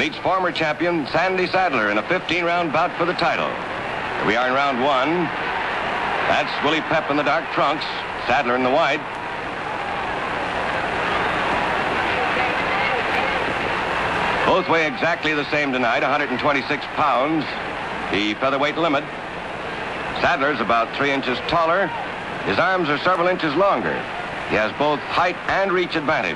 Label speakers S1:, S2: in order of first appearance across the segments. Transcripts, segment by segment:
S1: meets former champion Sandy Sadler in a 15-round bout for the title. Here we are in round one. That's Willie Pep in the dark trunks, Sadler in the white. Both weigh exactly the same tonight, 126 pounds, the featherweight limit. Sadler's about 3 inches taller. His arms are several inches longer. He has both height and reach advantage.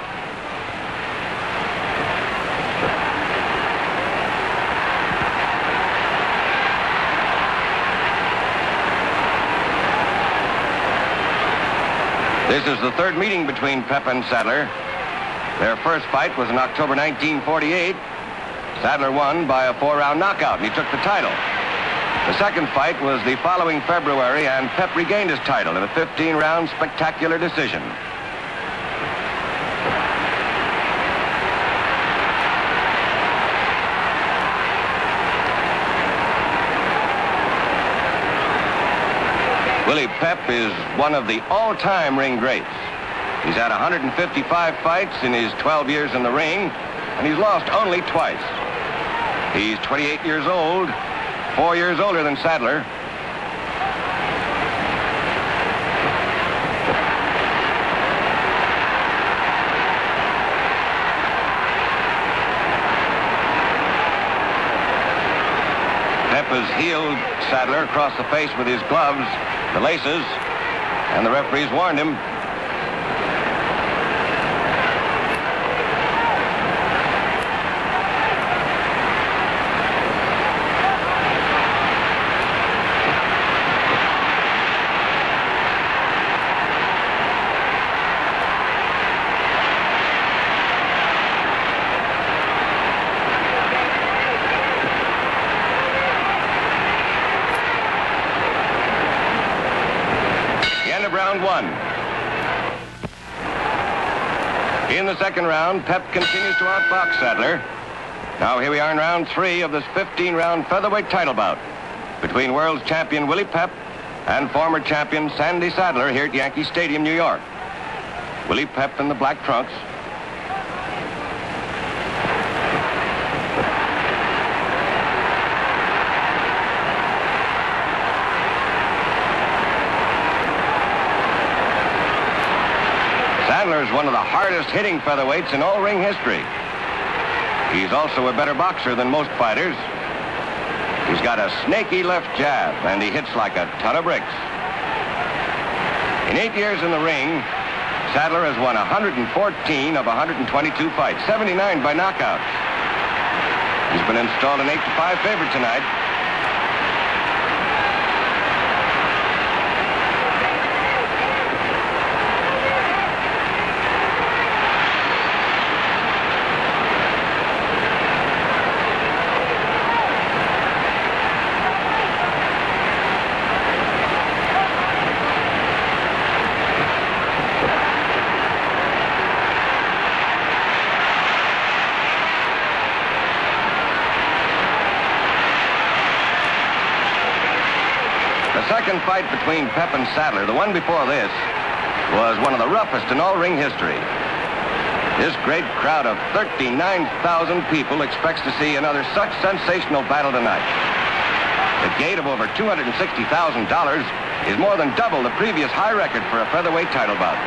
S1: This is the third meeting between Pep and Sadler. Their first fight was in October 1948. Sadler won by a 4-round knockout, and he took the title. The second fight was the following February, and Pep regained his title in a 15-round spectacular decision. Willie Pep is one of the all-time ring greats. He's had 155 fights in his 12 years in the ring, and he's lost only twice. He's 28 years old, 4 years older than Sadler. Pep has heeled Sadler across the face with his gloves, the laces, and the referees warned him. Round one. In the second round, Pep continues to outbox Sadler. Now here we are in round three of this 15-round featherweight title bout between world champion Willie Pep and former champion Sandy Sadler here at Yankee Stadium, New York. Willie Pep in the black trunks. Sadler is one of the hardest hitting featherweights in all ring history. He's also a better boxer than most fighters. He's got a snaky left jab, and he hits like a ton of bricks. In 8 years in the ring, Sadler has won 114 of 122 fights, 79 by knockout. He's been installed an 8-5 favorite tonight. The second fight between Pep and Sadler, the one before this, was one of the roughest in all ring history. This great crowd of 39,000 people expects to see another such sensational battle tonight. The gate of over $260,000 is more than double the previous high record for a featherweight title bout.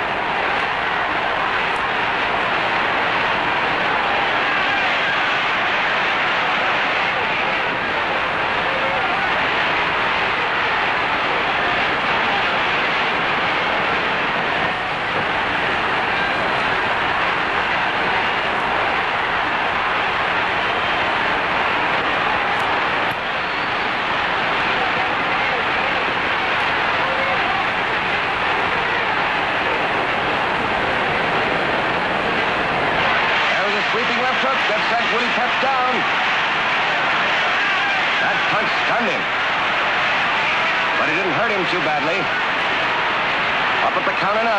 S1: That sent Willie Pep down. That punch stunned him. But it didn't hurt him too badly. Up at the count of 9.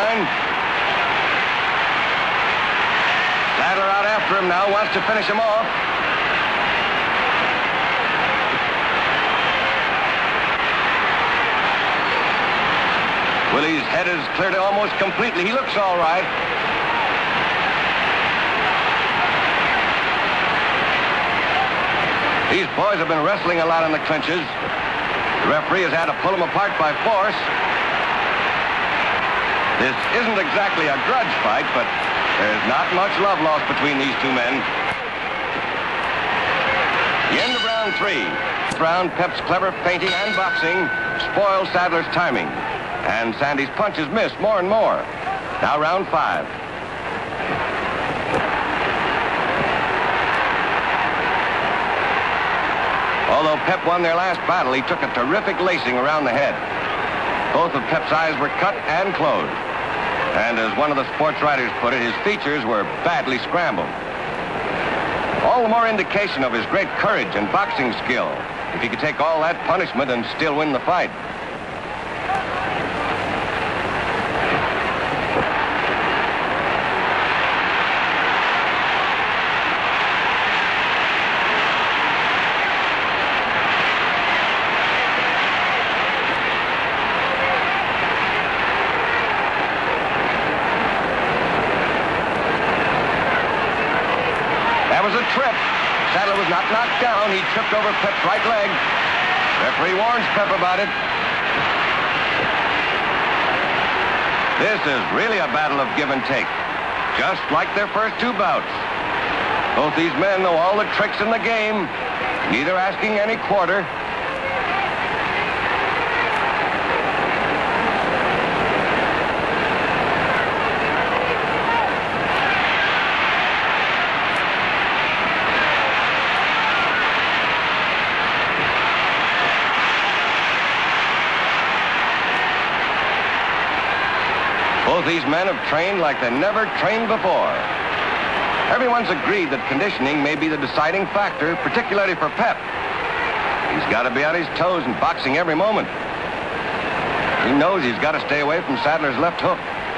S1: Sadler out after him now, wants to finish him off. Willie's head is cleared almost completely. He looks all right. These boys have been wrestling a lot in the clinches. The referee has had to pull them apart by force. This isn't exactly a grudge fight, but there's not much love lost between these two men. The end of round 3. Round, Pep's clever feinting and boxing spoiled Sadler's timing, and Sandy's punches missed more and more. Now round 5. Although Pep won their last battle, he took a terrific lacing around the head. Both of Pep's eyes were cut and closed. And as one of the sports writers put it, his features were badly scrambled. All the more indication of his great courage and boxing skill, if he could take all that punishment and still win the fight. Was a trip. Sadler was not knocked down. He tripped over Pep's right leg. Referee warns Pep about it. This is really a battle of give and take, just like their first 2 bouts. Both these men know all the tricks in the game, neither asking any quarter. Both these men have trained like they never trained before. Everyone's agreed that conditioning may be the deciding factor, particularly for Pep. He's got to be on his toes and boxing every moment. He knows he's got to stay away from Sadler's left hook.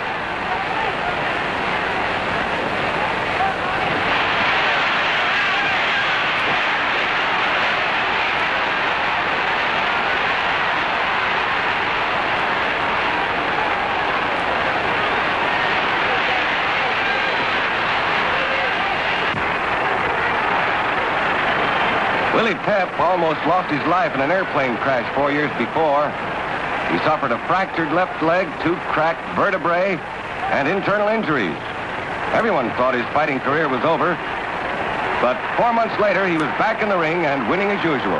S1: Willie Pep almost lost his life in an airplane crash 4 years before. He suffered a fractured left leg, 2 cracked vertebrae, and internal injuries. Everyone thought his fighting career was over, but 4 months later, he was back in the ring and winning as usual.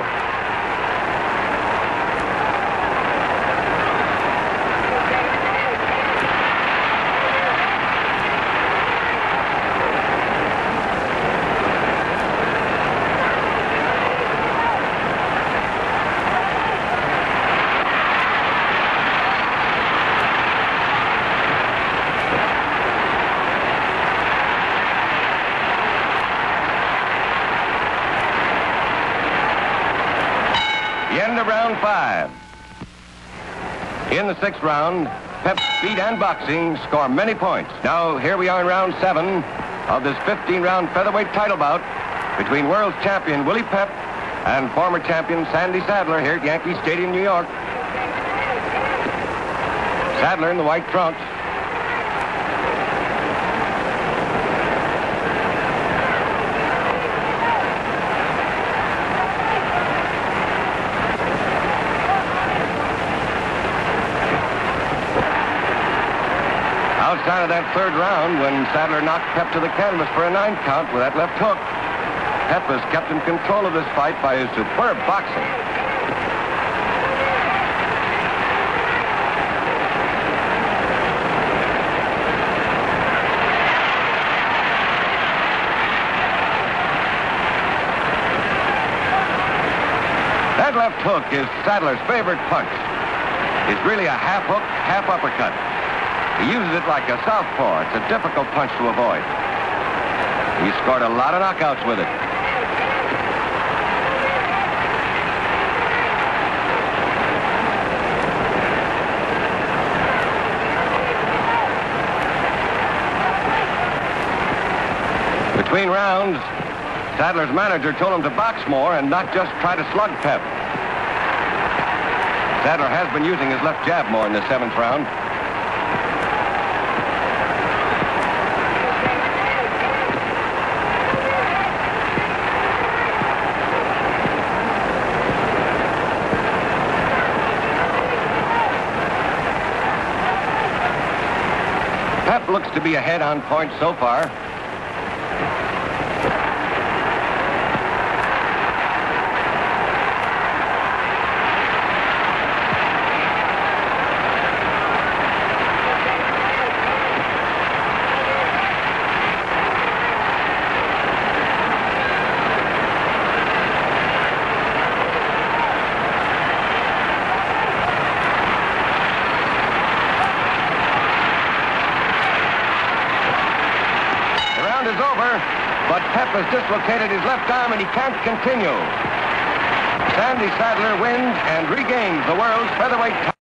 S1: End of round 5. In the 6th round, Pep's speed and boxing score many points. Now, here we are in round 7 of this 15-round featherweight title bout between world champion Willie Pep and former champion Sandy Sadler here at Yankee Stadium, New York. Sadler in the white trunks. Outside of that 3rd round, when Sadler knocked Pep to the canvas for a 9 count with that left hook, Pep has kept in control of this fight by his superb boxing. That left hook is Sadler's favorite punch. It's really a half hook, half uppercut. He uses it like a southpaw. It's a difficult punch to avoid. He scored a lot of knockouts with it. Between rounds, Sadler's manager told him to box more and not just try to slug Pep. Sadler has been using his left jab more in the 7th round. to be ahead on points so far. Is over, but Pep has dislocated his left arm and he can't continue. Sandy Sadler wins and regains the world's featherweight title.